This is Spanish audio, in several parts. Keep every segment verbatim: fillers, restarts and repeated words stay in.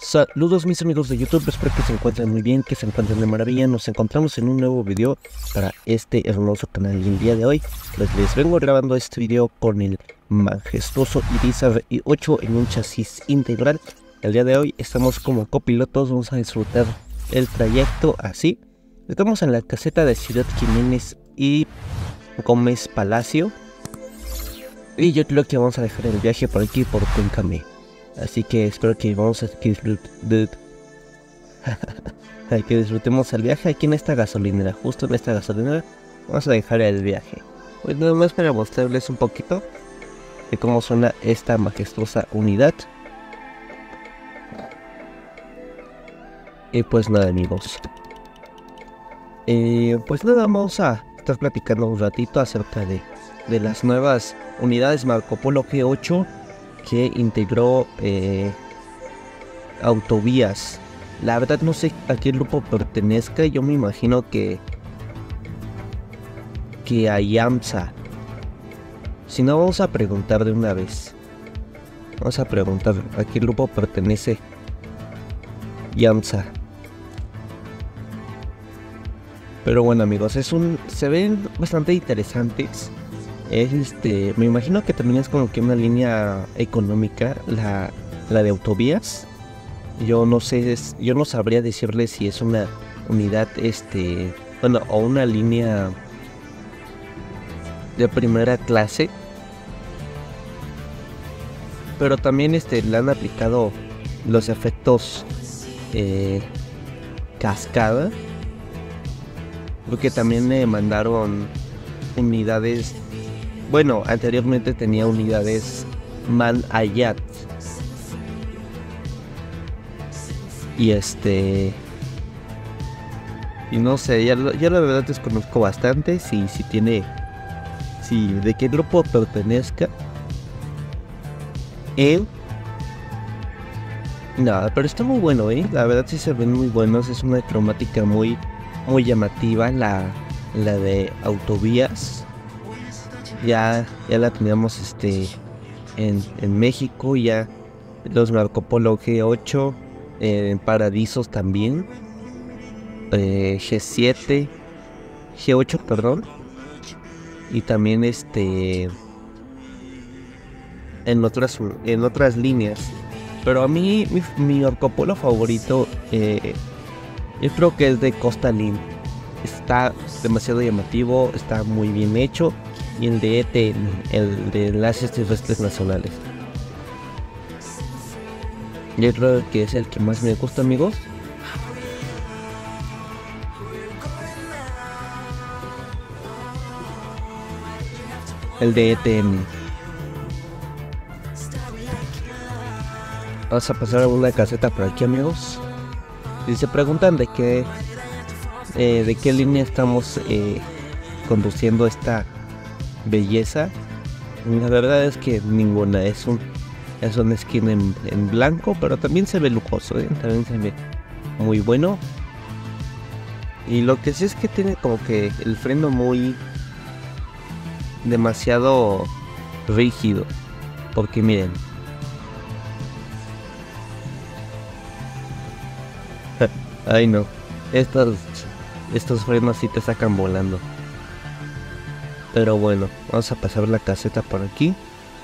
Saludos mis amigos de YouTube, espero que se encuentren muy bien, que se encuentren de maravilla. Nos encontramos en un nuevo video para este hermoso canal y el día de hoy pues les vengo grabando este video con el majestuoso Ibiza R I ocho en un chasis integral. El día de hoy estamos como copilotos, vamos a disfrutar el trayecto así. Estamos en la caseta de Ciudad Jiménez y Gómez Palacio y yo creo que vamos a dejar el viaje por aquí por Cuencame. Así que espero que vamos a que, que disfrutemos el viaje aquí en esta gasolinera. Justo en esta gasolinera vamos a dejar el viaje. Pues nada más para mostrarles un poquito de cómo suena esta majestuosa unidad. Y pues nada amigos, eh, pues nada, vamos a estar platicando un ratito acerca de, de las nuevas unidades Marco Polo G ocho que integró eh, Autovías. La verdad no sé a qué grupo pertenezca, yo me imagino que que a IAMSA. Si no, vamos a preguntar de una vez. Vamos a preguntar a qué grupo pertenece IAMSA. Pero bueno amigos, es un se ven bastante interesantes. Es este, me imagino que también es como que una línea económica, la, la de Autovías. Yo no sé, es, yo no sabría decirles si es una unidad, este, bueno, o una línea de primera clase. Pero también este, le han aplicado los efectos eh, cascada. Porque también me mandaron unidades. Bueno, anteriormente tenía unidades Man Ayat. Y este... Y no sé, ya, ya la verdad desconozco bastante si, si tiene... Si de qué grupo pertenezca. Él. Nada, pero está muy bueno, ¿eh? La verdad sí se ven muy buenos. Es una cromática muy, muy llamativa la, la de Autovías. Ya, ya la teníamos este en, en México, ya los Marco Polo G ocho, eh, en Paradisos también, eh, G siete, G ocho, perdón, y también este en otras en otras líneas. Pero a mí mi, mi Marco Polo favorito, eh, yo creo que es de Costa Lim. Está demasiado llamativo, está muy bien hecho. Y el de E T, el de Enlaces Terrestres Nacionales, yo creo que es el que más me gusta amigos. El de E T M. Vamos a pasar a una caseta por aquí amigos. Si se preguntan de qué eh, de qué línea estamos eh, conduciendo esta belleza, la verdad es que ninguna. Es un es un skin en, en blanco, pero también se ve lujoso, ¿eh? También se ve muy bueno. Y lo que sí es que tiene como que el freno muy demasiado rígido, porque miren, ay no, estos estos frenos sí te sacan volando. Pero bueno, vamos a pasar la caseta por aquí.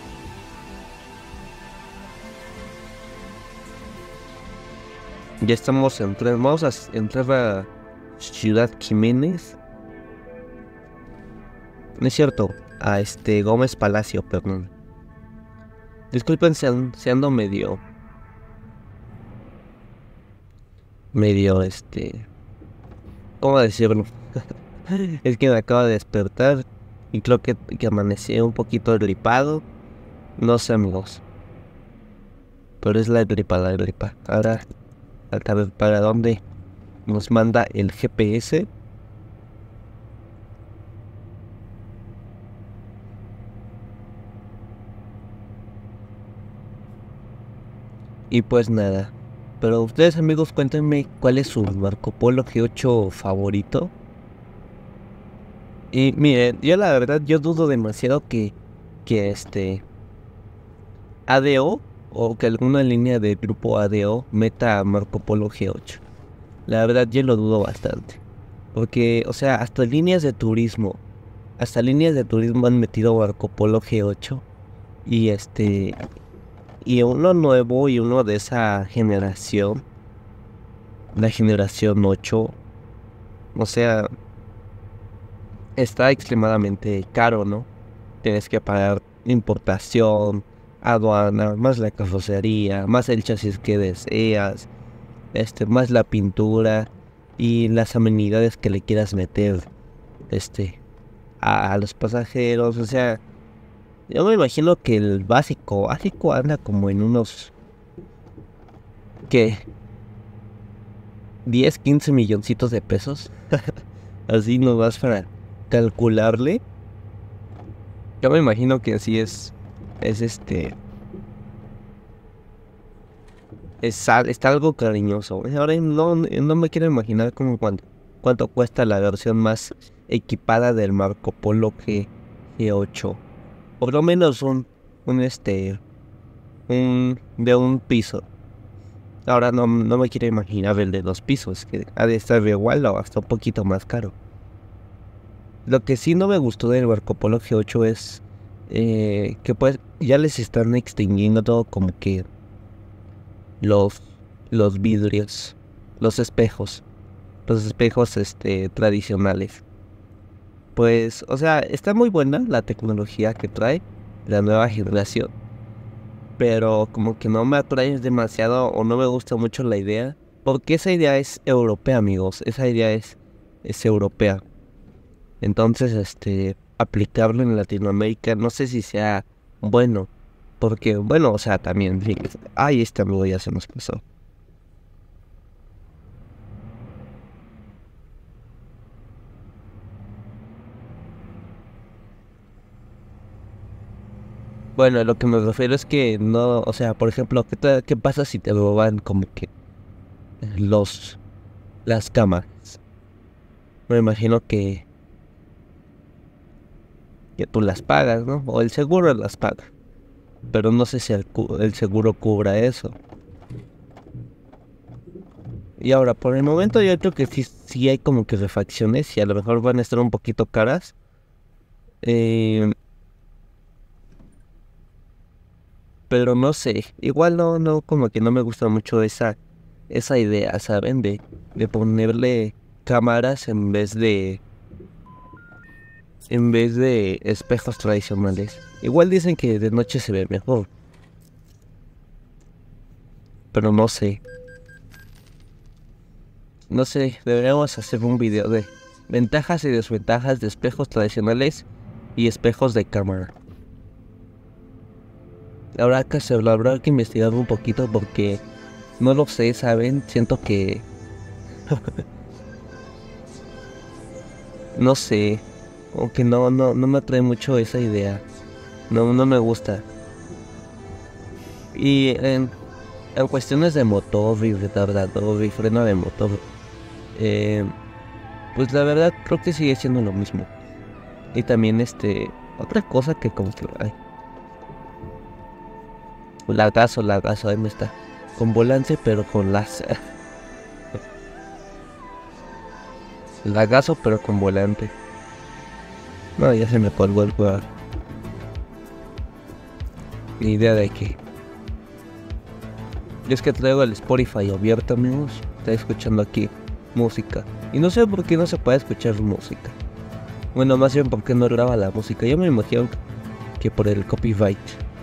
Ya estamos entrando, vamos a entrar a Ciudad Jiménez. No es cierto, a este Gómez Palacio, perdón. Disculpen si, si ando medio... Medio este... ¿Cómo decirlo? Es que me acabo de despertar. Y creo que, que amanecí un poquito gripado. No sé amigos. Pero es la gripa, la gripa. Ahora, a ver para dónde nos manda el G P S. Y pues nada. Pero ustedes amigos, cuéntenme cuál es su Marco Polo G ocho favorito. Y miren, yo la verdad, yo dudo demasiado que, que este A D O o que alguna línea del grupo A D O meta a Marco Polo G ocho. La verdad yo lo dudo bastante. Porque, o sea, hasta líneas de turismo, hasta líneas de turismo han metido Marco Polo G ocho. Y este, y uno nuevo y uno de esa generación, la generación ocho, o sea, está extremadamente caro, ¿no? Tienes que pagar importación, aduana, más la carrocería, más el chasis que deseas, este, más la pintura y las amenidades que le quieras meter, este, a, a los pasajeros. O sea, yo me imagino que el básico, básico anda como en unos, ¿qué? diez, quince milloncitos de pesos. Así nomás para calcularle. Yo me imagino que así es, es este, es, al- está algo cariñoso. Ahora no, no me quiero imaginar como cuánto, cuánto cuesta la versión más equipada del Marco Polo G, G8. Por lo menos un, un este, un, de un piso. Ahora no, no me quiero imaginar el de dos pisos, que ha de estar igual o hasta un poquito más caro. Lo que sí no me gustó del Marco Polo G ocho es eh, que pues ya les están extinguiendo todo como que los, los vidrios, los espejos, los espejos este, tradicionales. Pues, o sea, está muy buena la tecnología que trae la nueva generación, pero como que no me atrae demasiado o no me gusta mucho la idea, porque esa idea es europea, amigos, esa idea es, es europea. Entonces, este, aplicarlo en Latinoamérica, no sé si sea bueno, porque, bueno, o sea, también, sí, ay, este amigo ya se nos pasó. Bueno, lo que me refiero es que no, o sea, por ejemplo, ¿qué, ta- qué pasa si te roban como que los, las cámaras? Me imagino que, que tú las pagas, ¿no? O el seguro las paga, pero no sé si el, cu- el seguro cubra eso. Y ahora, por el momento yo creo que sí, sí hay como que refacciones y a lo mejor van a estar un poquito caras. Eh, pero no sé, igual no, no, como que no me gusta mucho esa, esa idea, ¿saben? De, de ponerle cámaras en vez de, en vez de espejos tradicionales. Igual dicen que de noche se ve mejor, pero no sé. No sé, deberíamos hacer un video de ventajas y desventajas de espejos tradicionales y espejos de cámara. Habrá que hacerlo, habrá que investigar un poquito porque no lo sé, ¿saben? Siento que, no sé, como que no, no, no me atrae mucho esa idea. No, no me gusta. Y en, en cuestiones de motor y retardador y freno de motor, eh, pues la verdad creo que sigue siendo lo mismo. Y también este, otra cosa que como que, ay, lagazo, lagazo, ahí me está. Con volante pero con las... lagazo pero con volante. No, ya se me colgó el juego. Ni idea de qué. Y es que traigo el Spotify abierto, amigos. Está escuchando aquí música. Y no sé por qué no se puede escuchar música. Bueno, más bien porque no graba la música. Yo me imagino que por el copyright.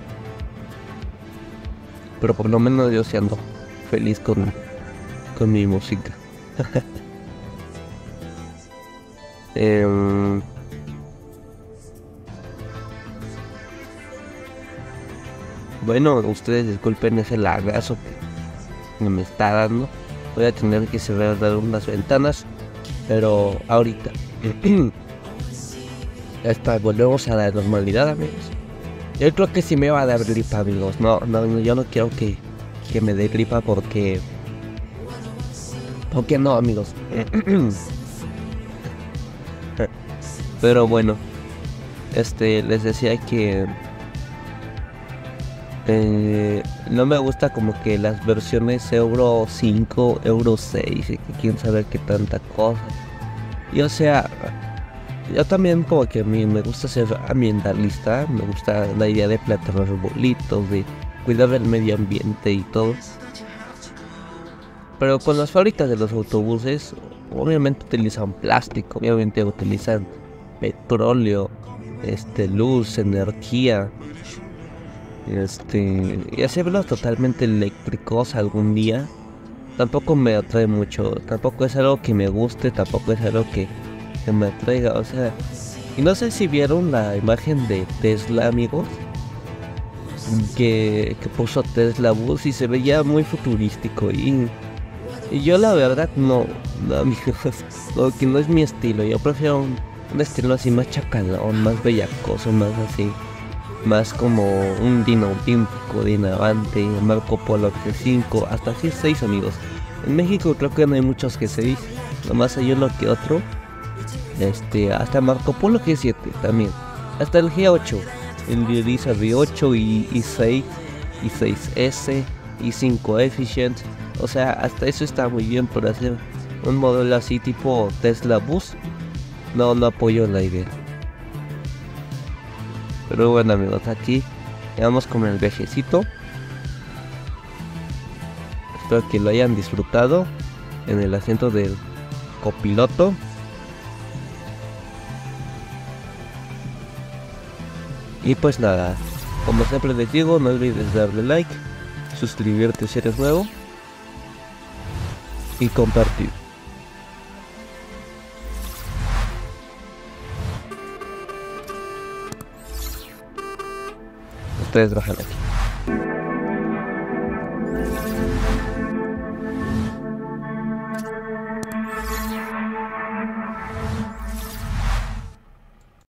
Pero por lo menos yo sí ando feliz con, con mi música. Em, bueno, ustedes disculpen ese lagazo que me está dando. Voy a tener que cerrar unas ventanas. Pero ahorita esta, volvemos a la normalidad, amigos. Yo creo que sí me va a dar gripa, amigos. No, no, no, yo no quiero que, que me dé gripa porque... Porque no, amigos. Pero bueno, este, les decía que... Eh, no me gusta como que las versiones Euro cinco, Euro seis y que quién sabe qué tanta cosa. Y o sea, yo también como que a mí me gusta ser ambientalista, me gusta la idea de plantar arbolitos, de cuidar el medio ambiente y todo. Pero con las fábricas de los autobuses, obviamente utilizan plástico, obviamente utilizan petróleo, este, luz, energía, este, y hacerlos totalmente eléctricos algún día, tampoco me atrae mucho, tampoco es algo que me guste, tampoco es algo que, que me atraiga, o sea, y no sé si vieron la imagen de Tesla, amigos, que, que puso Tesla Bus y se veía muy futurístico y... Y yo la verdad no, no amigos, no, que no es mi estilo, yo prefiero un, un estilo así más chacalón, más bellacoso, más así, más como un Dino Olímpico, Dinavante, Marco Polo G cinco, hasta G seis amigos. En México creo que no hay muchos G seis, nomás hay uno que otro, este, hasta Marco Polo G siete también, hasta el G ocho, el Lyriza V ocho y i seis, i seis S, i cinco Efficient. O sea, hasta eso está muy bien, por hacer un modelo así tipo Tesla Bus. No, no apoyo la idea. Pero bueno amigos, aquí vamos con el viajecito. Espero que lo hayan disfrutado en el asiento del copiloto. Y pues nada, como siempre les digo, no olvides darle like, suscribirte si eres nuevo y compartir. Ustedes bajan aquí.